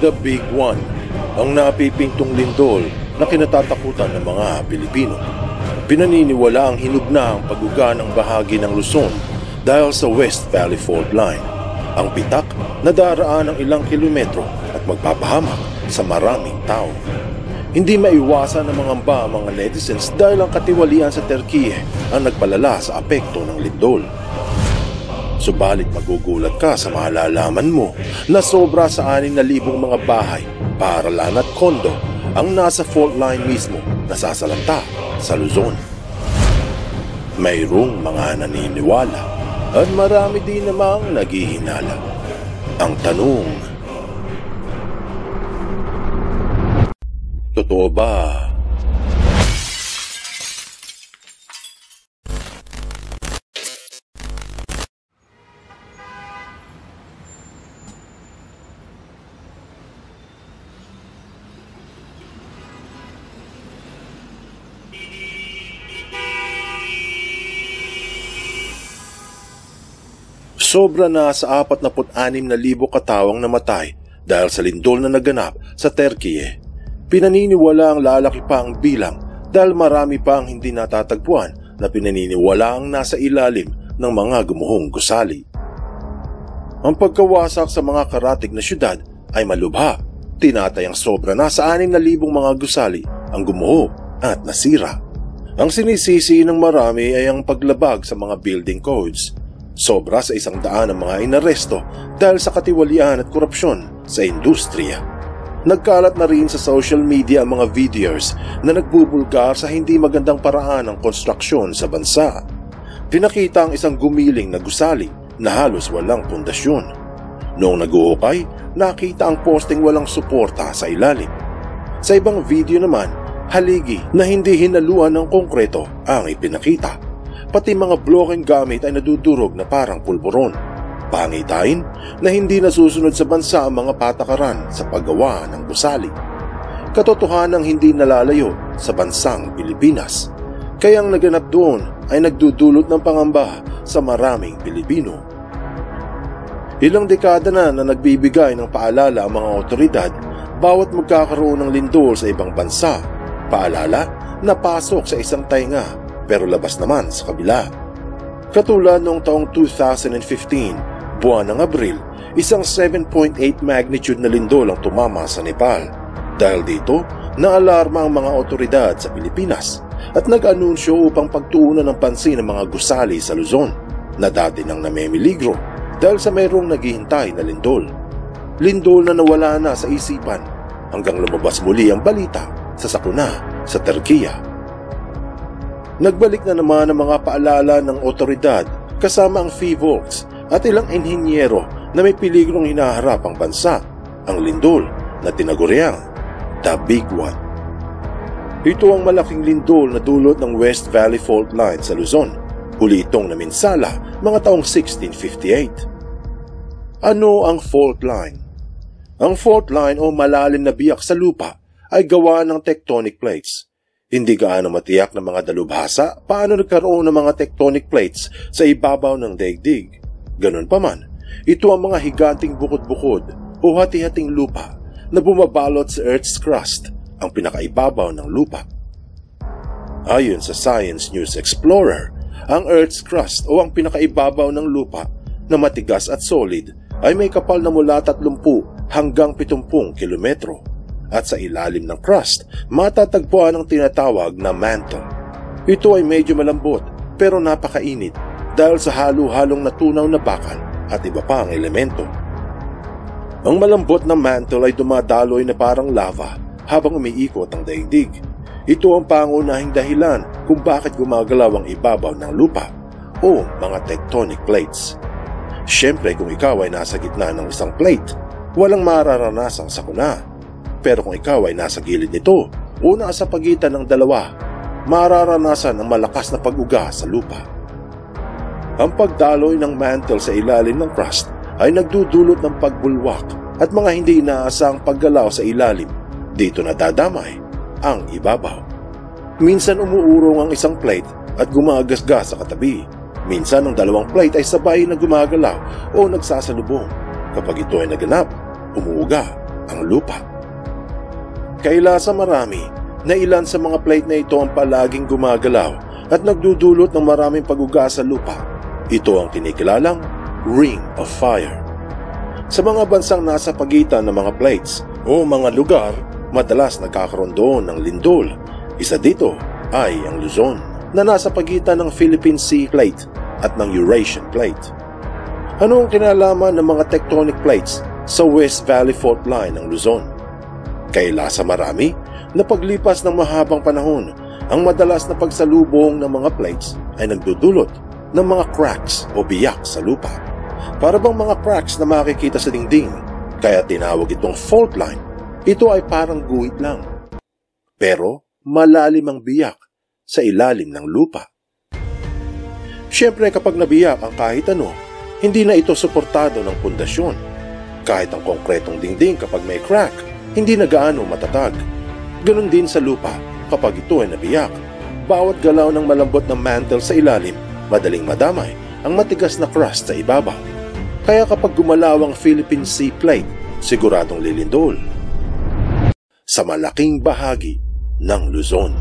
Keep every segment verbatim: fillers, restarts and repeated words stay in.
The Big One, ang napipintong lindol na kinatatakutan ng mga Pilipino. Pinaniniwala ang hinugna ang pag-uga ng bahagi ng Luzon dahil sa West Valley Fault Line. Ang pitak na daraan ng ilang kilometro at magpapahamak sa maraming tao. Hindi maiwasan ng mga amba ang mga netizens dahil ang katiwalian sa Turkey ang nagpalala sa apekto ng lindol. Subalit magugulat ka sa malalaman mo na sobra sa anim na libong mga bahay, paaralan at kondo ang nasa fault line mismo nasasalanta sa Luzon. Mayroong mga naniniwala at marami din namang naghihinala. Ang tanong, totoo ba? Sobra na sa apat na anim na libo katawang namatay dahil sa lindol na naganap sa Turkey. Pinaniniwala ang lalaki pa ang bilang dahil marami pa ang hindi natatagpuan na pinaniniwala ang nasa ilalim ng mga gumuhong gusali. Ang pagkawasak sa mga karatig na syudad ay malubha. Tinatayang sobra na sa anim na libong mga gusali ang gumuho at nasira. Ang sinisisi ng marami ay ang paglabag sa mga building codes. Sobra sa isang daan ang mga inaresto dahil sa katiwalian at korupsyon sa industriya. Nagkalat na rin sa social media ang mga videos na nagbubulgar sa hindi magandang paraan ng konstruksyon sa bansa. Pinakita ang isang gumiling na gusali na halos walang pundasyon. Noong naguhukay, nakita ang posting walang suporta sa ilalim. Sa ibang video naman, haligi na hindi hinaluan ng konkreto ang ipinakita. Pati mga blokeng gamit ay nadudurog na parang pulburon. Pangitain na hindi nasusunod sa bansa ang mga patakaran sa paggawa ng gusali. Katotohanang hindi nalalayo sa bansang Pilipinas. Kaya ang naganap doon ay nagdudulot ng pangamba sa maraming Pilipino. Ilang dekada na na nagbibigay ng paalala ang mga otoridad bawat magkakaroon ng lindol sa ibang bansa. Paalala na pasok sa isang tainga pero labas naman sa kabila. Katulad noong taong two thousand fifteen, buwan ng Abril, isang seven point eight magnitude na lindol ang tumama sa Nepal. Dahil dito, naalarma ang mga otoridad sa Pilipinas at nag-anunsyo upang pagtuunan ng pansin ng mga gusali sa Luzon na dati nang namimiligro dahil sa mayroong naghihintay na lindol. Lindol na nawala na sa isipan hanggang lumabas muli ang balita sa sakuna sa Turkey. Nagbalik na naman ang mga paalala ng otoridad kasama ang FIVOLCS at ilang inhinyero na may peligrong hinaharap ang bansa, ang lindol na tinaguriang The Big One. Ito ang malaking lindol na dulot ng West Valley Fault Line sa Luzon. Huli itong naminsala mga taong sixteen fifty-eight. Ano ang fault line? Ang fault line o malalim na biyak sa lupa ay gawa ng tectonic plates. Hindi gaano matiyak ng mga dalubhasa paano nagkaroon ng mga tectonic plates sa ibabaw ng daigdig. Ganun pa man, ito ang mga higanting bukod-bukod o hati-hating lupa na bumabalot sa Earth's crust, ang pinakaibabaw ng lupa. Ayon sa Science News Explorer, ang Earth's crust o ang pinakaibabaw ng lupa na matigas at solid ay may kapal na mula thirty hanggang seventy kilometro. At sa ilalim ng crust, matatagpuan ang tinatawag na mantle. Ito ay medyo malambot pero napakainit dahil sa halo-halong natunaw na bakal at iba pang elemento. Ang malambot na mantle ay dumadaloy na parang lava habang umiikot ang daigdig. Ito ang pangunahing dahilan kung bakit gumagalaw ang ibabaw ng lupa o mga tectonic plates. Siyempre kung ikaw ay nasa gitna ng isang plate, walang mararanasang sakuna. Pero kung ikaw ay nasa gilid nito o nasa pagitan ng dalawa, mararanasan ang malakas na pag-uga sa lupa. Ang pagdaloy ng mantle sa ilalim ng crust ay nagdudulot ng pagbulwak at mga hindi inaasang paggalaw sa ilalim. Dito nadadamay ang ibabaw. Minsan umuurong ang isang plate at gumagasgas sa katabi. Minsan ang dalawang plate ay sabay na gumagalaw o nagsasalubong. Kapag ito ay naganap, umuuga ang lupa. Kaila sa marami na ilan sa mga plate na ito ang palaging gumagalaw at nagdudulot ng maraming pag-uga sa lupa. Ito ang kinikilalang Ring of Fire. Sa mga bansang nasa pagitan ng mga plates o mga lugar, madalas nagkakaroon doon ng lindol. Isa dito ay ang Luzon, na nasa pagitan ng Philippine Sea Plate at ng Eurasian Plate. Ano ang kinalaman ng mga tectonic plates sa West Valley Fault Line ng Luzon? Kaila sa marami na paglipas ng mahabang panahon, ang madalas na pagsalubong ng mga plates ay nagdudulot ng mga cracks o biyak sa lupa. Para bang mga cracks na makikita sa dingding, kaya tinawag itong fault line. Ito ay parang guhit lang, pero malalim ang biyak sa ilalim ng lupa. Siyempre kapag nabiyak ang kahit ano, hindi na ito suportado ng pundasyon. Kahit ang konkretong dingding kapag may crack, hindi na gaano matatag. Ganon din sa lupa kapag ito ay nabiyak. Bawat galaw ng malambot na mantle sa ilalim, madaling madamay ang matigas na crust sa ibabaw. Kaya kapag gumalaw ang Philippine Sea Plate, siguradong lilindol sa malaking bahagi ng Luzon.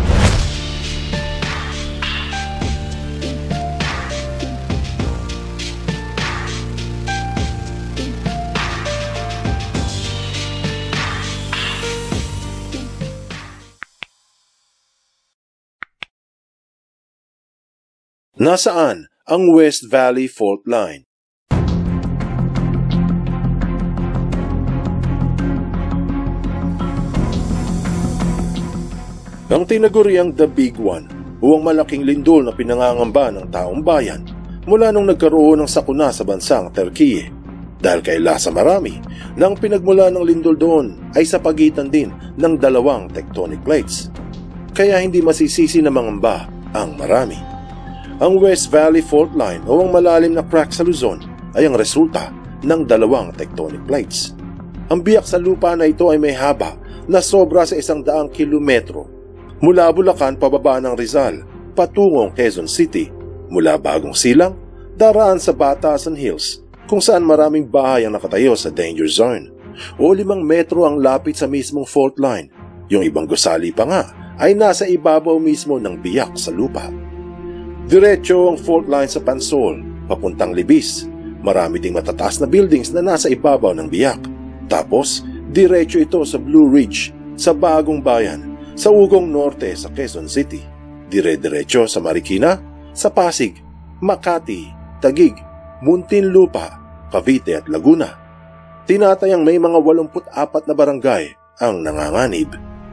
Nasaan ang West Valley Fault Line? Ang tinaguriang The Big One o ang malaking lindol na pinangangamba ng taong bayan mula nung nagkaroon ng sakuna sa bansang Turkey. Dahil kaila sa marami, nang pinagmula ng lindol doon ay sa pagitan din ng dalawang tectonic plates. Kaya hindi masisisi na mangamba ang marami. Ang West Valley Fault Line o ang malalim na crack sa Luzon ay ang resulta ng dalawang tectonic plates. Ang biyak sa lupa na ito ay may haba na sobra sa isang daang kilometro. Mula Bulacan pababa ng Rizal, patungong Quezon City, mula Bagong Silang, daraan sa Batasan Hills, kung saan maraming bahay ang nakatayo sa danger zone, o limang metro ang lapit sa mismong fault line. Yung ibang gusali pa nga ay nasa ibabaw mismo ng biyak sa lupa. Diretso ang fault line sa Pansol, papuntang Libis. Marami ding matataas na buildings na nasa ibabaw ng biyak. Tapos, diretso ito sa Blue Ridge, sa Bagong Bayan, sa Ugong Norte sa Quezon City, dire-diretso sa Marikina, sa Pasig, Makati, Taguig, Muntinlupa, Cavite at Laguna. Tinatayang may mga walumpu't apat na barangay ang nanganganib.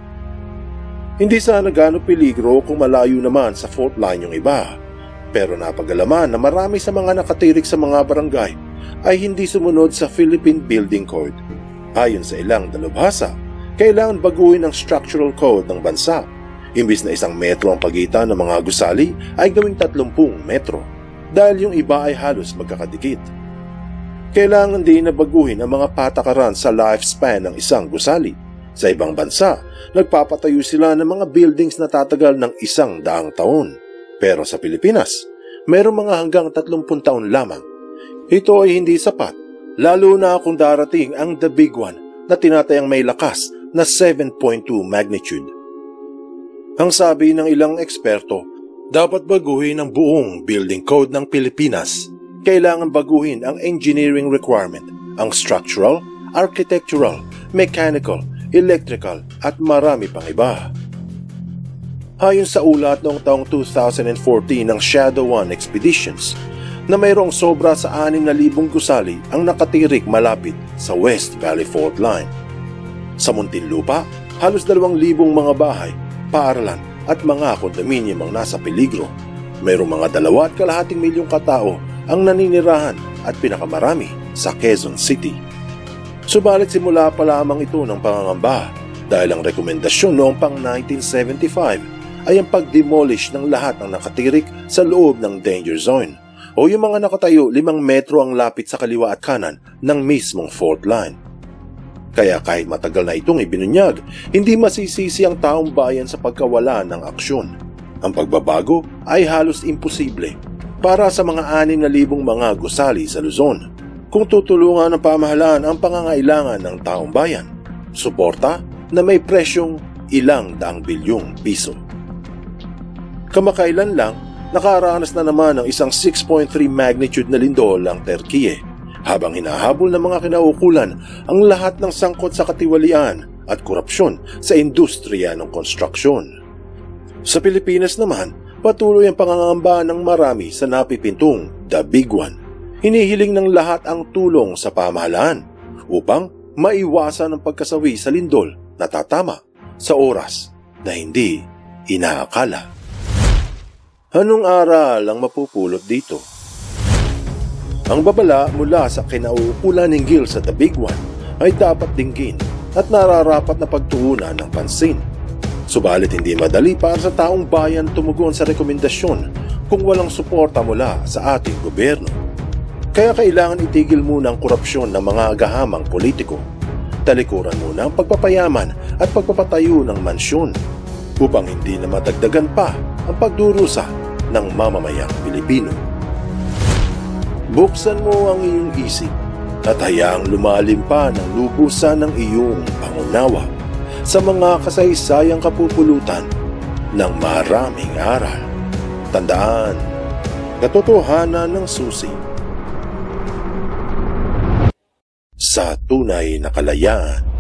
Hindi sana gaano peligro kung malayo naman sa fault line yung iba, pero napag-alaman na marami sa mga nakatirik sa mga barangay ay hindi sumunod sa Philippine Building Code. Ayon sa ilang dalubhasa, kailangan baguhin ang structural code ng bansa. Imbis na isang metro ang pagitan ng mga gusali ay gawing tatlumpung metro dahil yung iba ay halos magkakadikit. Kailangan din na baguhin ang mga patakaran sa lifespan ng isang gusali. Sa ibang bansa, nagpapatayo sila ng mga buildings na tatagal ng isang daang taon. Pero sa Pilipinas, mayroong mga hanggang tatlumpung taon lamang. Ito ay hindi sapat, lalo na kung darating ang The Big One na tinatayang may lakas na seven point two magnitude. Ang sabi ng ilang eksperto, dapat baguhin ang buong building code ng Pilipinas. Kailangan baguhin ang engineering requirement, ang structural, architectural, mechanical, electrical at marami pang iba. Ayon sa ulat noong taong two thousand fourteen ng Shadow One Expeditions, na mayroong sobra sa anim na libong gusali ang nakatirik malapit sa West Valley Fault Line. Sa Muntinlupa, halos dalawang libong mga bahay, paaralan at mga kondominium ang nasa peligro. Mayroong mga dalawa at kalahating milyong katao ang naninirahan at pinakamarami sa Quezon City. Subalit simula pa lamang ito ng pangangamba dahil ang rekomendasyon noong pang nineteen seventy-five ay ang pag-demolish ng lahat ng nakatirik sa loob ng danger zone o yung mga nakatayo limang metro ang lapit sa kaliwa at kanan ng mismong fault line. Kaya kahit matagal na itong ibinunyag, hindi masisisi ang taong bayan sa pagkawala ng aksyon. Ang pagbabago ay halos imposible para sa mga anim na libong mga gusali sa Luzon kung tutulungan ng pamahalaan ang pangangailangan ng taong bayan. Suporta na may presyong ilang daang bilyong piso. Kamakailan lang, nakaranas na naman ng isang six point three magnitude na lindol ang Turkey habang hinahabol ng mga kinaukulan ang lahat ng sangkot sa katiwalian at korupsyon sa industriya ng konstruksyon. Sa Pilipinas naman, patuloy ang pangangamba ng marami sa napipintong The Big One. Hinihiling ng lahat ang tulong sa pamahalaan upang maiwasan ang pagkasawi sa lindol na tatama sa oras na hindi inaakala. Anong aral ang mapupulot dito? Ang babala mula sa kinauukulan hinggil sa The Big One ay dapat dinggin at nararapat na pagtuunan ng pansin. Subalit hindi madali para sa taong bayan tumugon sa rekomendasyon kung walang suporta mula sa ating gobyerno. Kaya kailangan itigil muna ang korupsyon ng mga agahamang politiko. Talikuran muna ang pagpapayaman at pagpapatayo ng mansyon upang hindi na madagdagan pa ang pagdurusa ng mamamayang Pilipino. Buksan mo ang iyong isip at hayaang lumalim pa ng lubusan ng iyong pangunawa sa mga kasaysayang kapupulutan ng maraming aral. Tandaan, katotohanan ng susi sa tunay na kalayaan.